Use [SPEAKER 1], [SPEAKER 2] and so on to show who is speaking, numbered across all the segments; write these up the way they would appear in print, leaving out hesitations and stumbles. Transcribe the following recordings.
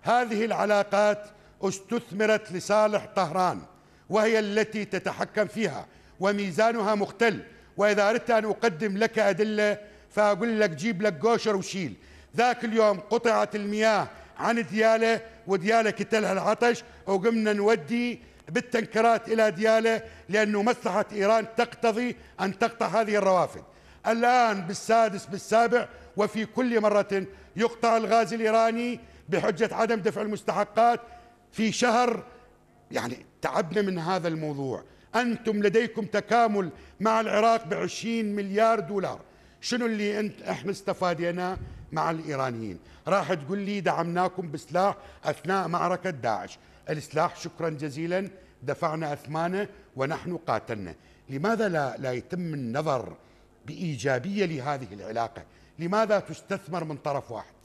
[SPEAKER 1] هذه العلاقات استثمرت لصالح طهران، وهي التي تتحكم فيها وميزانها مختل. وإذا أردت أن أقدم لك أدلة فأقول لك جيب لك قوشر وشيل. ذاك اليوم قطعت المياه عن ديالى، وديالى كتلها العطش، وقمنا نودي بالتنكرات إلى ديالى لأنه مصلحة إيران تقتضي أن تقطع هذه الروافد. الآن بالسادس بالسابع وفي كل مرة يقطع الغاز الإيراني بحجة عدم دفع المستحقات في شهر. يعني تعبنا من هذا الموضوع. أنتم لديكم تكامل مع العراق ب20 مليار دولار. شنو اللي احنا استفادينا مع الإيرانيين؟ راح تقول لي دعمناكم بسلاح أثناء معركة داعش. السلاح شكرا جزيلا دفعنا أثمانه ونحن قاتلنا. لماذا لا يتم النظر بإيجابية لهذه العلاقة؟ لماذا تستثمر من طرف واحد؟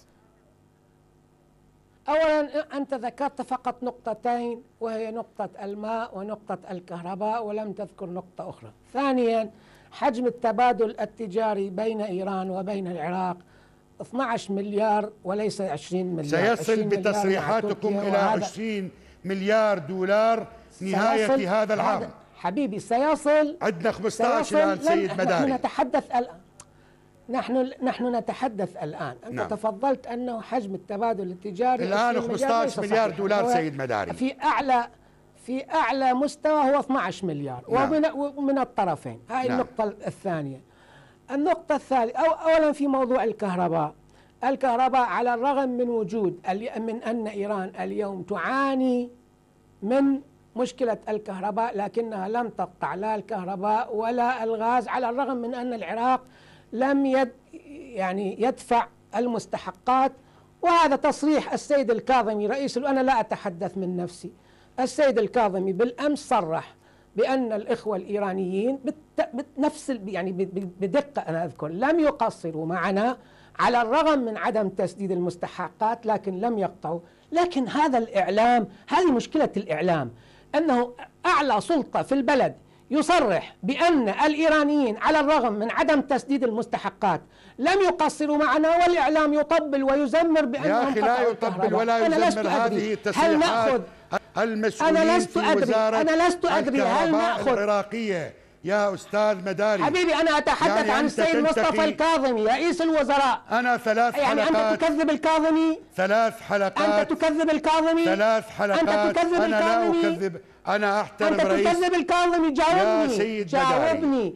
[SPEAKER 2] أولا أنت ذكرت فقط نقطتين، وهي نقطة الماء ونقطة الكهرباء، ولم تذكر نقطة أخرى. ثانيا، حجم التبادل التجاري بين إيران وبين العراق 12 مليار وليس 20 مليار.
[SPEAKER 1] سيصل بتصريحاتكم إلى 20 مليار دولار نهاية هذا العام.
[SPEAKER 2] حبيبي سيصل.
[SPEAKER 1] عندنا 15 الآن سيد مداري.
[SPEAKER 2] نحن نتحدث الآن. نحن نتحدث الآن. أنت
[SPEAKER 1] نعم.
[SPEAKER 2] تفضلت أنه حجم التبادل التجاري
[SPEAKER 1] الآن 15 مليار دولار سيد مداري.
[SPEAKER 2] في أعلى مستوى هو 12 مليار. نعم. ومن الطرفين. هاي نعم. النقطة الثانية. النقطة الثالثة أولا في موضوع الكهرباء. الكهرباء على الرغم من وجود من أن إيران اليوم تعاني من مشكلة الكهرباء، لكنها لم تقطع لا الكهرباء ولا الغاز، على الرغم من أن العراق لم يدفع المستحقات. وهذا تصريح السيد الكاظمي رئيس، أنا لا أتحدث من نفسي، السيد الكاظمي بالأمس صرح بأن الإخوة الإيرانيين بنفس بدقة أنا أذكر لم يقصروا معنا على الرغم من عدم تسديد المستحقات، لكن لم يقطعوا. لكن هذا الإعلام، هذه مشكلة الإعلام، أنه أعلى سلطة في البلد يصرح بأن الإيرانيين على الرغم من عدم تسديد المستحقات لم يقصروا معنا، والإعلام يطبل ويزمر بأنهم
[SPEAKER 1] يا أخي لا يطبل ولا يزمر. هذه التصريحات المسؤولين في وزارة الكهرباء العراقية يا أستاذ مداري.
[SPEAKER 2] حبيبي أنا أتحدث عن السيد مصطفى الكاظمي رئيس الوزراء.
[SPEAKER 1] أنا 3 حلقات.
[SPEAKER 2] أنت تكذب الكاظمي.
[SPEAKER 1] 3 حلقات.
[SPEAKER 2] أنت تكذب الكاظمي.
[SPEAKER 1] 3 حلقات.
[SPEAKER 2] أنت تكذب
[SPEAKER 1] أنا
[SPEAKER 2] الكاظمي.
[SPEAKER 1] لا أكذب. أنا أحترم رئيس.
[SPEAKER 2] أنت تكذب الكاظمي. جاوبني
[SPEAKER 1] يا سيد
[SPEAKER 2] جاوبني.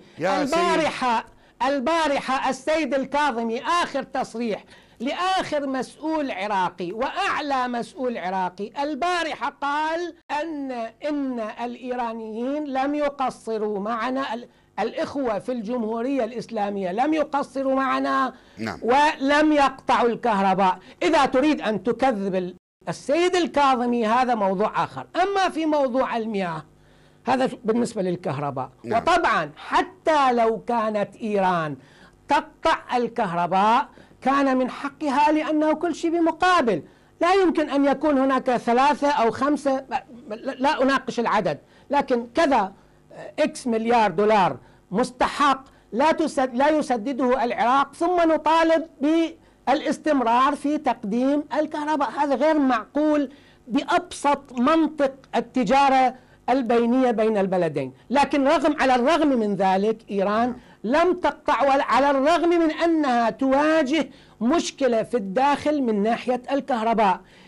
[SPEAKER 2] البارحة السيد الكاظمي آخر تصريح لآخر مسؤول عراقي وأعلى مسؤول عراقي البارحة قال إن الإيرانيين لم يقصروا معنا، الإخوة في الجمهورية الإسلامية لم يقصروا معنا.
[SPEAKER 1] نعم.
[SPEAKER 2] ولم يقطعوا الكهرباء. إذا تريد أن تكذب السيد الكاظمي هذا موضوع آخر. أما في موضوع المياه هذا بالنسبة للكهرباء.
[SPEAKER 1] نعم.
[SPEAKER 2] وطبعا حتى لو كانت إيران تقطع الكهرباء كان من حقها، لأنه كل شيء بمقابل. لا يمكن أن يكون هناك 3 أو 5، لا أناقش العدد، لكن كذا إكس مليار دولار مستحق لا يسدده العراق، ثم نطالب بالاستمرار في تقديم الكهرباء. هذا غير معقول بأبسط منطق التجارة البينية بين البلدين. لكن على الرغم من ذلك إيران لم تقطع، على الرغم من أنها تواجه مشكلة في الداخل من ناحية الكهرباء.